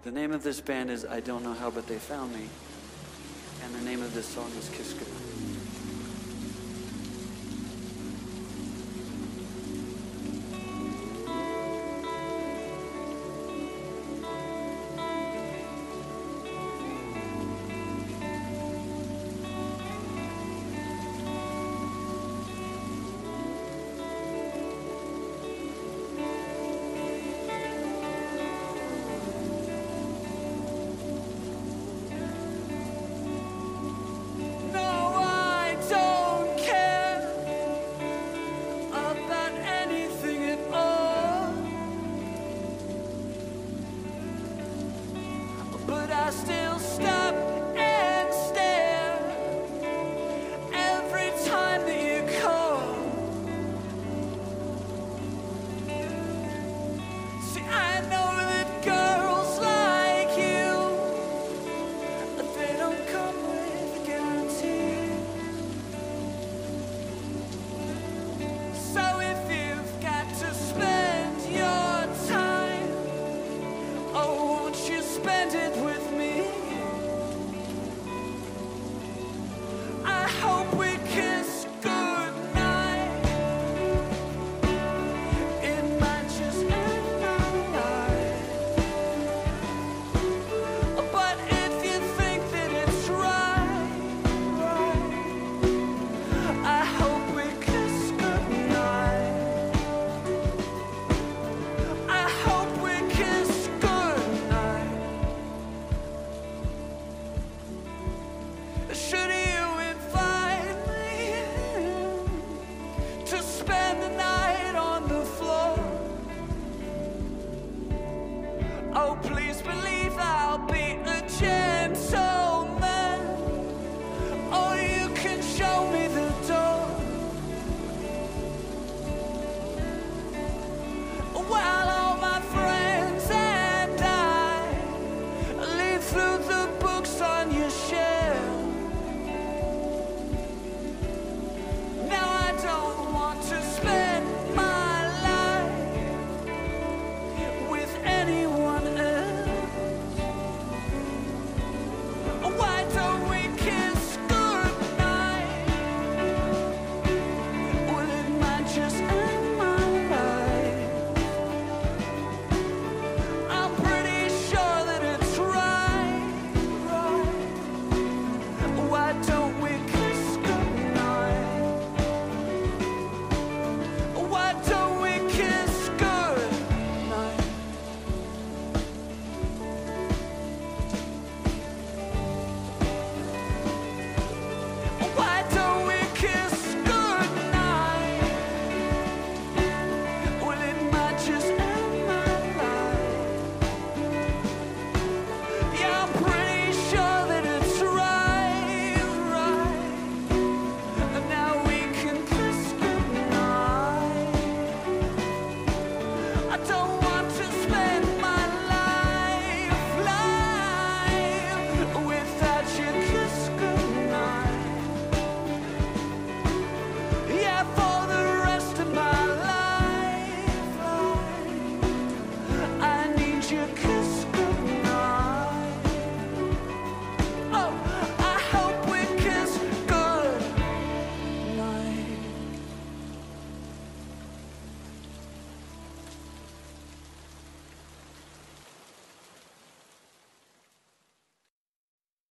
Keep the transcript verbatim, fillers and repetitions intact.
The name of this band is I Don't Know How But They Found Me, and the name of this song is Kiss Goodnight. I still stop and stare every time that you call. See, I know that girls like you, they don't come with a guarantee. So if you've got to spend your time, oh, won't you spend it with me?